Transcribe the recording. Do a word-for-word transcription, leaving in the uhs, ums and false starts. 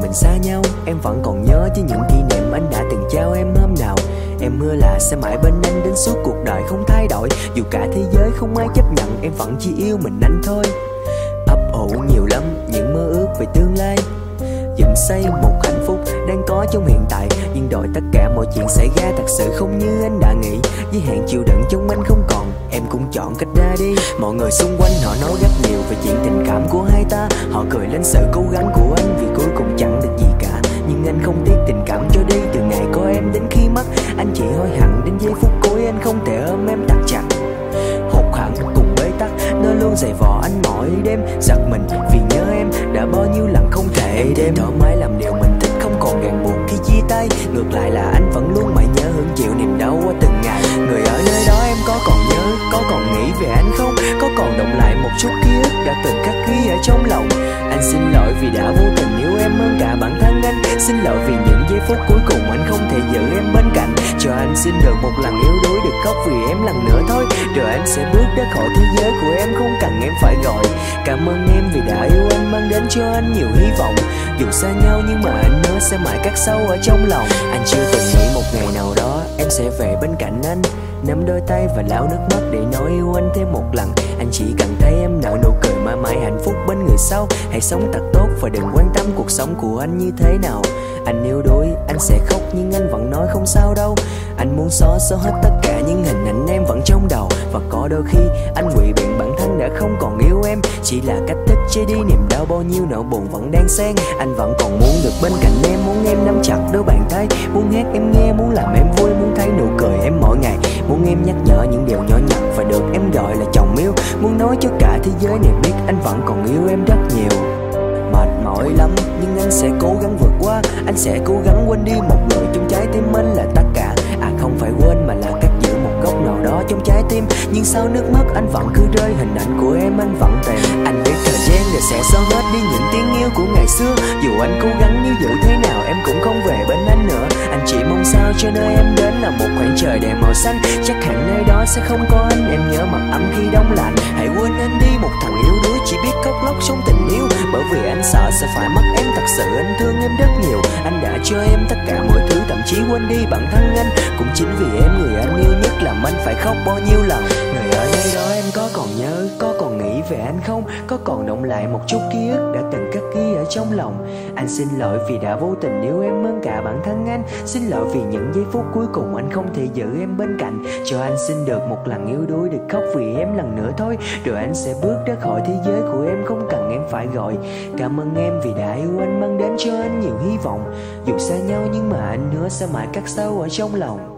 mình xa nhau, em vẫn còn nhớ chứ những kỷ niệm anh đã từng trao em hôm nào. Em hứa là sẽ mãi bên anh đến suốt cuộc đời không thay đổi. Dù cả thế giới không ai chấp nhận, em vẫn chỉ yêu mình anh thôi. Ấp ủ nhiều lắm những mơ ước về tương lai, dựng xây một hạnh phúc đang có trong hiện tại. Nhưng rồi tất cả mọi chuyện xảy ra thật sự không như anh đã nghĩ. Với hạn chịu đựng trong anh không còn, em cũng chọn cách ra đi. Mọi người xung quanh họ nói rất nhiều về chuyện tình cảm của hai ta. Họ cười lên sự cố gắng của anh vì cuối cùng chẳng được gì cả. Nhưng anh không tiếc tình cảm cho đi, từ ngày có em đến khi mất. Anh chỉ hối hận đến giây phút cuối anh không thể ôm em thật chặt. Hụt hẳn cùng bế tắc, nó luôn giày vò anh mỗi đêm. Giật mình vì nhớ em đã bao nhiêu lần không thể đêm. Thoải mái làm điều mình thích, không còn ràng buộc khi chia tay. Ngược lại là anh vẫn luôn mãi nhớ hưởng chịu niềm đau qua từng ngày. Người ở nơi đó em có còn nhớ, có còn nghĩ về anh không? Có còn động lại một chút ký ức đã từng khắc ghi ở trong lòng. Anh xin lỗi vì đã vô tình yêu em hơn cả bản thân anh. Xin lỗi vì những giây phút cuối cùng anh không thể giữ em bên cạnh. Cho anh xin được một lần yếu đuối, được khóc vì em lần nữa thôi. Rồi anh sẽ bước ra khỏi thế giới của em, không cần em phải gọi. Cảm ơn em vì đã yêu anh, mang đến cho anh nhiều hy vọng. Dù xa nhau nhưng mà anh nhớ sẽ mãi khắc sâu ở trong lòng. Anh chưa từng nghĩ một ngày nào đó em sẽ về bên cạnh anh, nắm đôi tay và lau nước mắt để nói yêu anh thêm một lần. Anh chỉ cần thấy em nở nụ cười mãi mãi hạnh phúc bên người sau. Hãy sống thật tốt và đừng quan tâm cuộc sống của anh như thế nào. Anh yêu đuối, anh sẽ khóc nhưng anh vẫn nói không sao đâu. Anh muốn xóa xóa hết tất cả những hình ảnh em vẫn trong đầu. Và có đôi khi anh ngụy biện bản thân đã không còn yêu em, chỉ là cách thức che đi niềm đau. Bao nhiêu nỗi buồn vẫn đang xen. Anh vẫn còn muốn được bên cạnh em, muốn em nắm chặt đôi bàn tay, muốn hát em nghe, muốn làm em vui, muốn thấy nụ cười em mỗi ngày, muốn em nhắc nhở những điều nhỏ nhặt và được em gọi là chồng yêu. Muốn nói cho cả thế giới này biết anh vẫn còn yêu em rất nhiều. Mệt mỏi lắm nhưng anh sẽ cố gắng vượt qua. Anh sẽ cố gắng quên đi một người trong trái tim anh là tất cả. À không phải quên mà là cất giữ một góc nào đó trong trái tim. Nhưng sau nước mắt anh vẫn cứ rơi, hình ảnh của em anh vẫn tìm. Anh biết thời gian để sẽ xóa hết đi những tiếng yêu của ngày xưa. Dù anh cố gắng như giữ thế nào em cũng không về bên anh nữa. Anh chỉ mong sao cho nơi em đến là một khoảng trời đầy màu xanh. Chắc hẳn nơi đó sẽ không có anh, em nhớ mặt ấm khi đông lạnh. Hãy quên anh đi một thằng yếu đuối chỉ biết khóc lóc trong tình yêu. Bởi vì anh sợ sẽ phải mất em, thật sự anh thương em rất nhiều. Anh đã cho em tất cả mọi thứ, thậm chí quên đi bản thân anh. Cũng chính vì em người anh yêu nhất làm anh phải khóc bao nhiêu lần. Người ở nơi đó em có còn nhớ, có còn nghĩ về anh không? Có còn động lại một chút ký ức đã từng khắc ghi ở trong lòng. Anh xin lỗi vì đã vô tình yêu em hơn cả bản thân anh. Xin lỗi vì những giây phút cuối cùng anh không thể giữ em bên cạnh. Cho anh xin được một lần yếu đuối, được khóc vì em lần nữa thôi. Rồi anh sẽ bước ra khỏi thế giới của em, không cần em phải gọi. Cảm ơn em vì đã yêu anh, mang đến cho anh nhiều hy vọng. Dù xa nhau nhưng mà anh hứa sẽ mãi khắc sâu ở trong lòng.